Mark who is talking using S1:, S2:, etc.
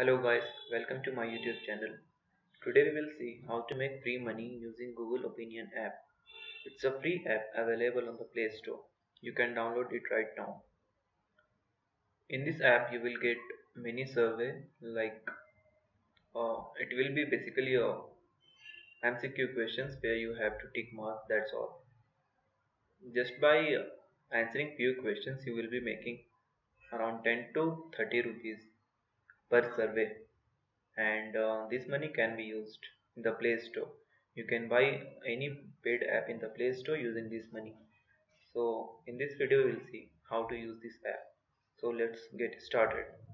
S1: Hello guys, welcome to my YouTube channel. Today we will see how to make free money using Google Opinion app. It's a free app available on the Play Store. You can download it right now. In this app you will get many survey like it will be basically a MCQ questions where you have to tick mark, that's all. Just by answering few questions you will be making around 10 to 30 rupees per survey. And this money can be used in the Play Store. You can buy any paid app in the Play Store using this money. So in this video we will see how to use this app. So let's get started.